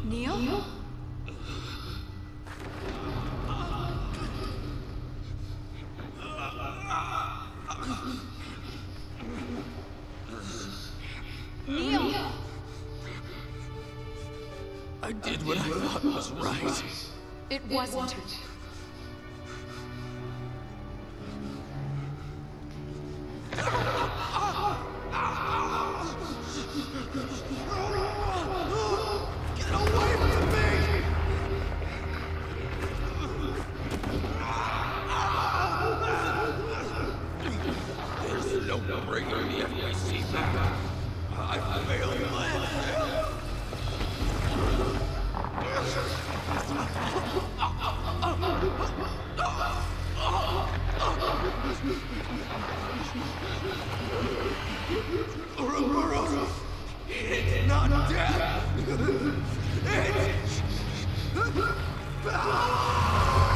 Neil? Neil! I did what I thought was right. It wasn't. Get away from me! There's no bringing the FBC back. I failed my Ouroboros! It's not death! It's...